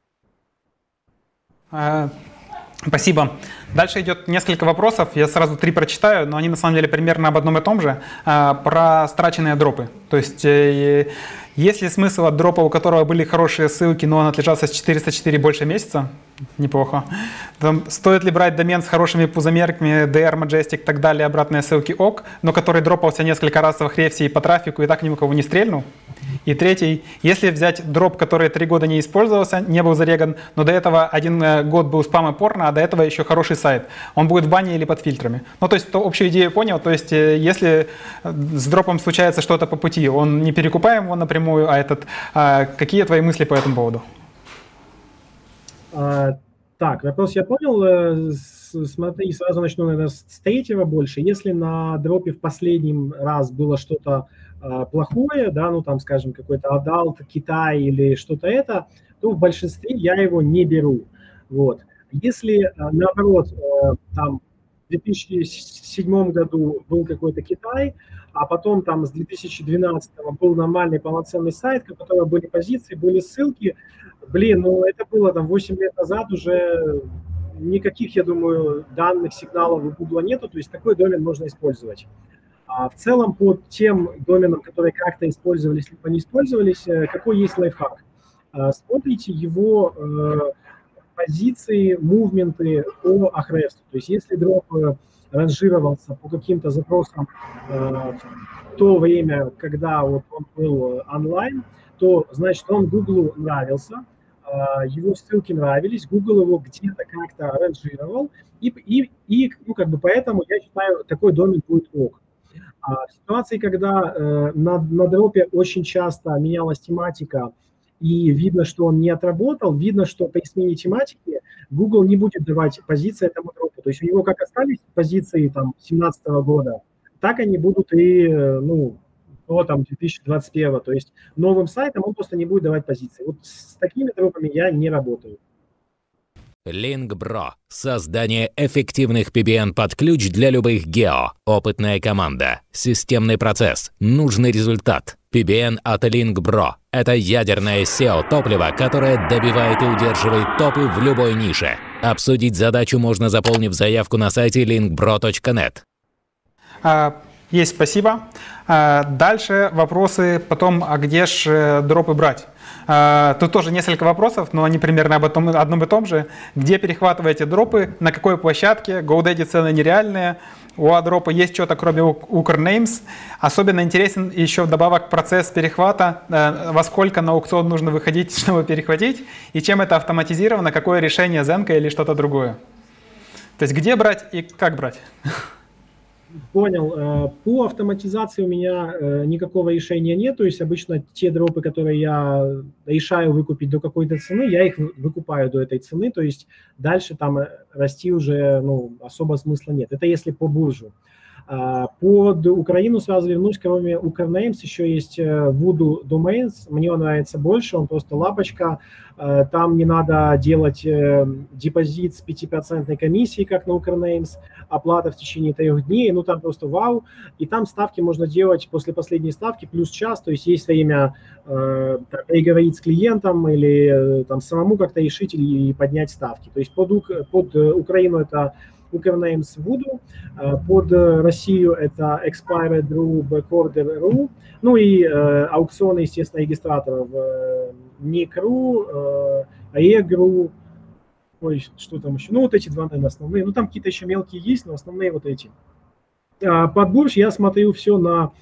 эн. Спасибо. Дальше идет несколько вопросов. Я сразу три прочитаю, но они на самом деле примерно об одном и том же. Про страченные дропы. То есть есть ли смысл от дропа, у которого были хорошие ссылки, но он отлежался с четыреста четыре больше месяца? Неплохо. Там, стоит ли брать домен с хорошими пузомерками, ди ар, Majestic и так далее, обратные ссылки ок, но который дропался несколько раз в Ahrefs и по трафику и так ни у кого не стрельнул? И третий, если взять дроп, который три года не использовался, не был зареган, но до этого один год был спам и порно, а до этого еще хороший сайт, он будет в бане или под фильтрами? Ну, то есть, то общую идею понял, то есть, если с дропом случается что-то по пути, он не перекупаем его напрямую, а этот, а какие твои мысли по этому поводу? А, так, вопрос я понял. Смотри, сразу начну, наверное, с третьего больше. Если на дропе в последний раз было что-то а, плохое, да, ну там, скажем, какой-то адалт, Китай или что-то это, то в большинстве я его не беру. Вот. Если, наоборот, там в две тысячи седьмом году был какой-то Китай, а потом там с две тысячи двенадцатого был нормальный полноценный сайт, у которого были позиции, были ссылки, блин, ну это было там восемь лет назад, уже никаких, я думаю, данных, сигналов у Google нету, то есть такой домен можно использовать. А в целом по тем доменам, которые как-то использовались, либо не использовались, какой есть лайфхак? Смотрите его позиции, мувменты по Ahrefs. То есть если дроп ранжировался по каким-то запросам э, в то время, когда вот он был онлайн, то значит он Google нравился, э, его ссылки нравились, Google его где-то как-то ранжировал, и, и, и ну, как бы поэтому я считаю, такой домен будет ок. А в ситуации, когда э, на, на дропе очень часто менялась тематика, и видно, что он не отработал, видно, что при смене тематики Google не будет давать позиции этому дропу. То есть у него как остались позиции там две тысячи семнадцатого года, так они будут и ну, до там, две тысячи двадцать первого. То есть новым сайтом он просто не будет давать позиции. Вот с такими дропами я не работаю. LinkBro. Создание эффективных пи би эн под ключ для любых гео. Опытная команда. Системный процесс. Нужный результат. пи би эн от LinkBro. Это ядерное сео-топливо, которое добивает и удерживает топы в любой нише. Обсудить задачу можно, заполнив заявку на сайте линк бро точка нет. Есть, спасибо. Дальше вопросы потом, а где же дропы брать? Тут тоже несколько вопросов, но они примерно об этом, одном и том же. Где перехватываете дропы, на какой площадке? GoDaddy цены нереальные. У Adrop есть что-то кроме Ukrnames. Особенно интересен еще вдобавок процесс перехвата, во сколько на аукцион нужно выходить, чтобы перехватить, и чем это автоматизировано, какое решение, Zenka или что-то другое. То есть где брать и как брать? Понял. По автоматизации у меня никакого решения нет. То есть обычно те дропы, которые я решаю выкупить до какой-то цены, я их выкупаю до этой цены. То есть дальше там расти уже ну, особо смысла нет. Это если по буржу. Под Украину сразу вернусь, кроме Ukrnames еще есть Voodoo Domains. Мне он нравится больше, он просто лапочка. Там не надо делать депозит с пятипроцентной комиссией, как на Ukrnames, оплата в течение трех дней, ну там просто вау. И там ставки можно делать после последней ставки плюс час, то есть есть время э, переговорить с клиентом или там самому как-то решить и поднять ставки. То есть под, под Украину это Ukrnames Voodoo, под Россию это Expired.ru, Backorder.ru, ну и э, аукционы, естественно, регистраторов э, ник.ру, э, Reg.ru, ой, что там еще, ну вот эти два, наверное, основные, ну там какие-то еще мелкие есть, но основные вот эти. А под бурж я смотрю все на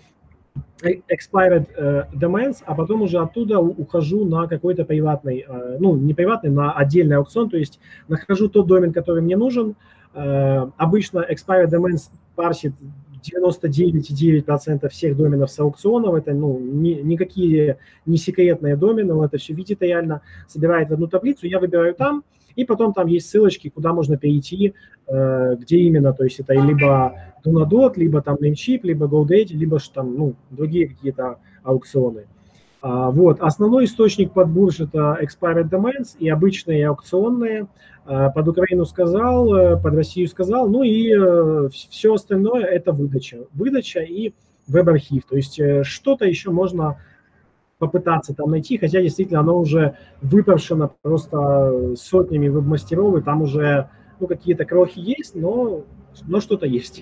expired э, domains, а потом уже оттуда ухожу на какой-то приватный, э, ну не приватный, на отдельный аукцион, то есть нахожу тот домен, который мне нужен. Э, обычно expired domains парсит девяносто девять целых девять десятых процента всех доменов с аукционов, это ну, ни, никакие не секретные домены, он это все видит реально, собирает в одну таблицу, я выбираю там, и потом там есть ссылочки, куда можно перейти, э, где именно, то есть это либо Donadot, либо там Namecheap, либо GoDaddy, либо там, ну, другие какие-то аукционы. А, вот. Основной источник под бурж это Expired Domains и обычные аукционные. А, под Украину сказал, под Россию сказал, ну и э, все остальное это выдача. Выдача и веб-архив, то есть э, что-то еще можно попытаться там найти, хотя действительно оно уже выпрошено просто сотнями веб-мастеров, и там уже ну, какие-то крохи есть, но, но что-то есть.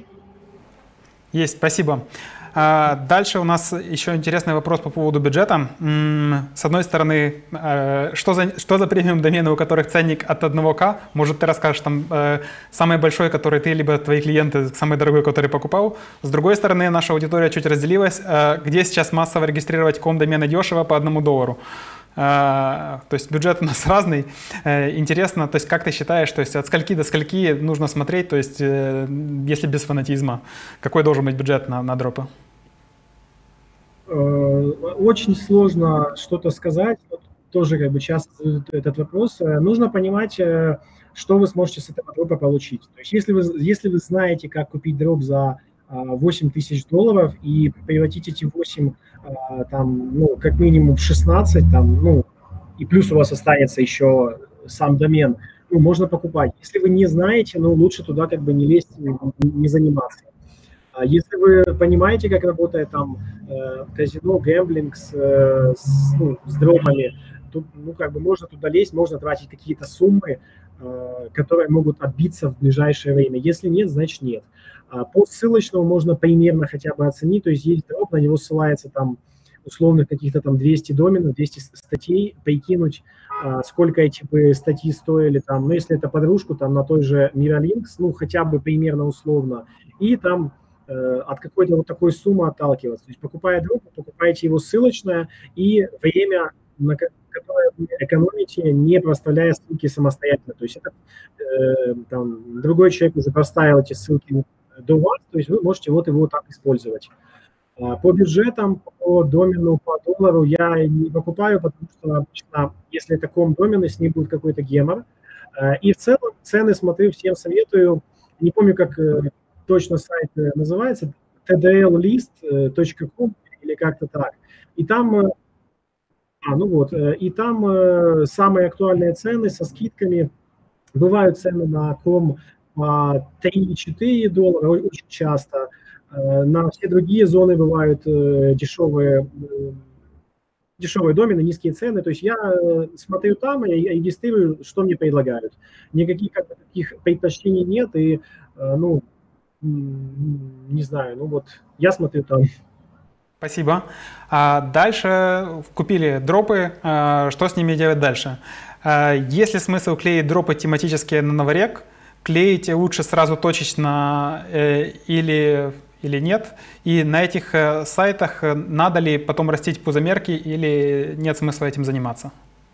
Есть, спасибо. Дальше у нас еще интересный вопрос по поводу бюджета. С одной стороны, что за, что за премиум домены, у которых ценник от одного ка? Может, ты расскажешь, там самый большой, который ты, либо твои клиенты, самый дорогой, который покупал. С другой стороны, наша аудитория чуть разделилась. Где сейчас массово регистрировать ком-домены дешево по одному доллару? То есть бюджет у нас разный. Интересно, то есть как ты считаешь, то есть от скольки до скольки нужно смотреть, то есть если без фанатизма, какой должен быть бюджет на, на дропы? Очень сложно что-то сказать, тоже как бы часто задают этот вопрос. Нужно понимать, что вы сможете с этого дропа получить. То есть если вы, если вы знаете, как купить дроп за восемь тысяч долларов и превратить эти восемь там, ну, как минимум в шестнадцать, там, ну, и плюс у вас останется еще сам домен, ну, можно покупать. Если вы не знаете, ну, лучше туда как бы не лезть, не заниматься. Если вы понимаете, как работает там э, казино, гэмблинг с, э, с, ну, с дропами, то, ну, как бы можно туда лезть, можно тратить какие-то суммы, э, которые могут отбиться в ближайшее время. Если нет, значит нет. А по ссылочному можно примерно хотя бы оценить, то есть есть дроп, на него ссылается там условных каких-то там двести доменов, двести статей, прикинуть, э, сколько эти бы статьи стоили там, ну, если это подружку там на той же Miralinks, ну, хотя бы примерно условно, и там от какой-то вот такой суммы отталкиваться. То есть покупая дроп, покупаете его ссылочное и время, на которое вы экономите, не проставляя ссылки самостоятельно. То есть это, э, там, другой человек уже проставил эти ссылки до вас, то есть вы можете вот его так использовать. По бюджетам, по домену, по доллару я не покупаю, потому что обычно, если это ком-домены, с ним будет какой-то гемор. И в целом цены смотрю, всем советую. Не помню, как точно сайт называется, ти ди эл лист точка ком или как-то так. И там, а, ну вот, и там самые актуальные цены со скидками Бывают цены на Chrome по три-четыре доллара очень часто. На все другие зоны бывают дешевые, дешевые домены, низкие цены. То есть я смотрю там и регистрирую, что мне предлагают. Никаких как бы, таких предпочтений нет. И, ну, не знаю, ну вот я смотрю там. Спасибо. А дальше купили дропы. Что с ними делать дальше? Есть ли смысл клеить дропы тематические на Новорек? Клеить лучше сразу точечно э, или, или нет? И на этих э, сайтах надо ли потом растить пузомерки или нет смысла этим заниматься?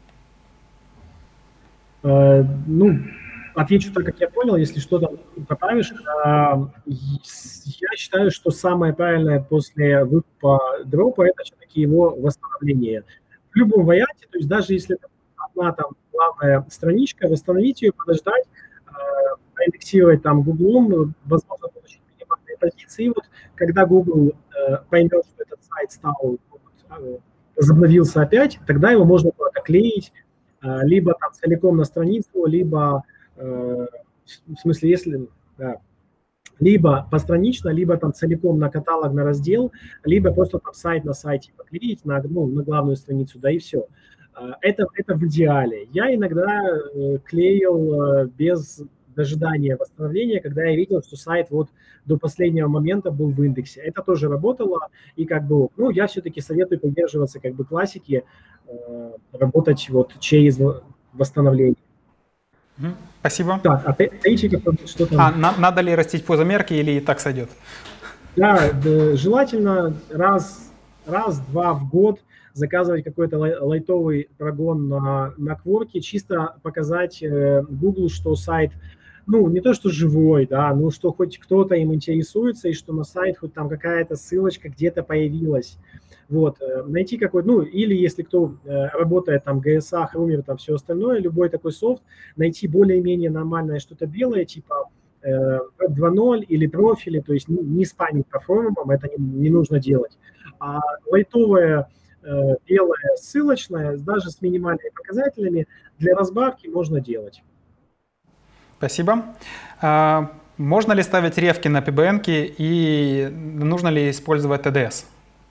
Э, ну, отвечу так, как я понял, если что-то поправишь. Э, я считаю, что самое правильное после выкупа дропа – это все-таки его восстановление. В любом варианте, то есть даже если это одна там главная страничка, восстановить ее, подождать, проиндексировать там Гуглом, возможно, получить минимальные позиции. И вот когда Google э, поймет, что этот сайт стал, э, возобновился опять, тогда его можно куда-то клеить, э, либо там целиком на страницу, либо, э, в смысле, если, да, либо постранично, либо там целиком на каталог, на раздел, либо просто там сайт на сайте поклеить на, ну, на главную страницу, да и все. Это, это в идеале. Я иногда э, клеил э, без дожидания восстановления, когда я видел, что сайт вот до последнего момента был в индексе. Это тоже работало, и как бы, ну, я все-таки советую придерживаться как бы классики, э, работать вот через восстановление. Спасибо. Так, а третий, что там? А, на, надо ли растить пузомерки или и так сойдет? Да, да, желательно раз, раз-два в год заказывать какой-то лайтовый прогон на, на Quark, чисто показать э, Google, что сайт, ну, не то, что живой, да, ну, что хоть кто-то им интересуется, и что на сайт хоть там какая-то ссылочка где-то появилась. Вот, э, найти какой-то, ну, или если кто э, работает там, джи эс эй, Chrome, там все остальное, любой такой софт, найти более-менее нормальное что-то белое, типа э, веб два ноль или профили, то есть не, не спамить по форумам, это не, не нужно делать. А лайтовое белая ссылочная, даже с минимальными показателями, для разбавки можно делать. Спасибо. А, можно ли ставить ревки на пи би эн-ки и нужно ли использовать ти ди эс?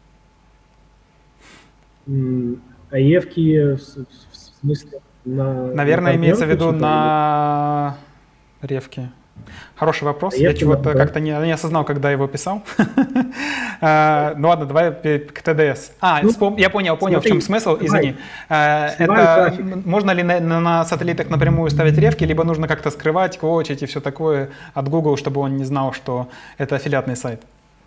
Ревки в, в смысле на... Наверное, на имеется в виду на ревки. Хороший вопрос. Ревки, я чего-то да. как-то не, не осознал, когда его писал. Ну ладно, давай к ти ди эс. А, я понял, понял, в чем смысл. Извини. Это можно ли на сателлитах напрямую ставить ревки, либо нужно как-то скрывать, квочить и все такое от Google, чтобы он не знал, что это аффилиатный сайт?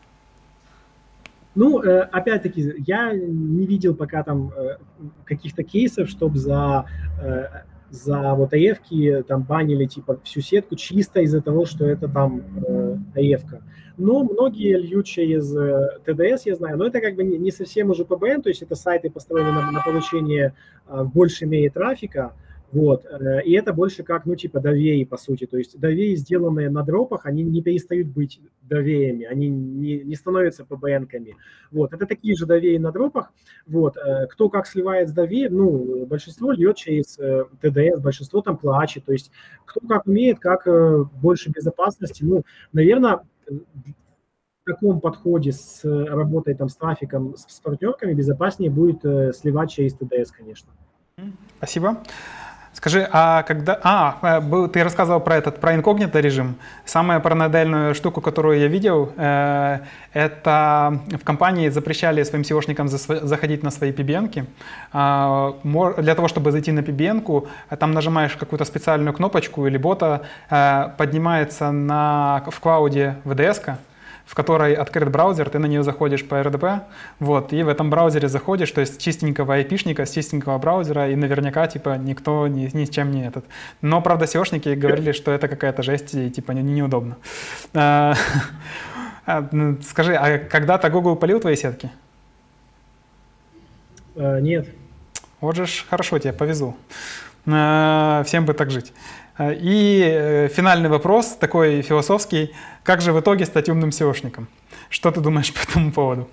Ну, опять-таки, я не видел пока там каких-то кейсов, чтобы за... за вот эй эф-ки там банили типа всю сетку чисто из-за того, что это там э, эй эф-ка. Но многие льют через э, ти ди эс, я знаю, но это как бы не, не совсем уже пи би эн, то есть это сайты построены на, на получение э, в большей мере трафика, вот, э, и это больше как, ну, типа довеи, по сути, то есть довеи, сделанные на дропах, они не перестают быть довеями, они не, не становятся пи би эн-ками, вот, это такие же довеи на дропах, вот, э, кто как сливает с довеи, ну, большинство льет через э, ти ди эс, большинство там клачи, то есть кто как умеет, как э, больше безопасности, ну, наверное, в таком подходе с работой там с трафиком, с, с партнерками безопаснее будет э, сливать через ти ди эс, конечно. Спасибо. Скажи, а когда... А, ты рассказывал про этот, про инкогнито режим. Самая параноидальную штуку, которую я видел, э, это в компании запрещали своим сеошникам заходить на свои пи би эн-ки. Э, для того, чтобы зайти на пи би эн-ку, там нажимаешь какую-то специальную кнопочку или бота, э, поднимается на, в клауде ви ди эс-ка, в которой открыт браузер, ты на нее заходишь по эр дэ пэ, вот, и в этом браузере заходишь, то есть с чистенького айпишника, с чистенького браузера, и наверняка, типа, никто ни, ни с чем не этот. Но, правда, сеошники говорили, что это какая-то жесть, и, типа, не, неудобно. Скажи, а когда-то Google полил твои сетки? Нет. Вот же ж хорошо, тебе повезло. Всем бы так жить. И финальный вопрос, такой философский. Как же в итоге стать умным сеошником? Что ты думаешь по этому поводу?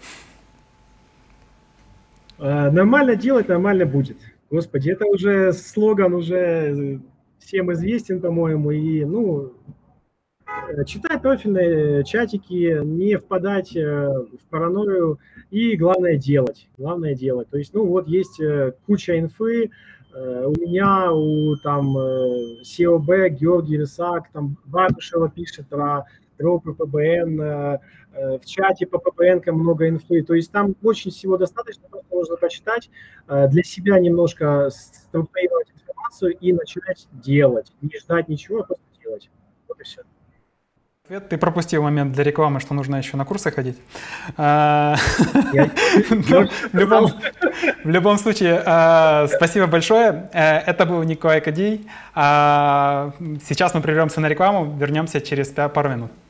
Нормально делать, нормально будет. Господи, это уже слоган уже всем известен, по-моему, и, ну, читать профильные чатики, не впадать в паранойю и, главное, делать. Главное, делать. То есть, ну, вот есть куча инфы, у меня, у там си о би, Георгий Рысак, там Барышева пишет про дропы пэ бэ эн, в чате по пэ бэ эн много инфы. То есть там очень всего достаточно, просто нужно почитать, для себя немножко структурировать информацию и начинать делать. Не ждать ничего, а просто делать. Вот и все. Ты пропустил момент для рекламы, что нужно еще на курсы ходить. В любом случае, спасибо большое. Это был Николай Кадий. Сейчас мы прервемся на рекламу, вернемся через пару минут.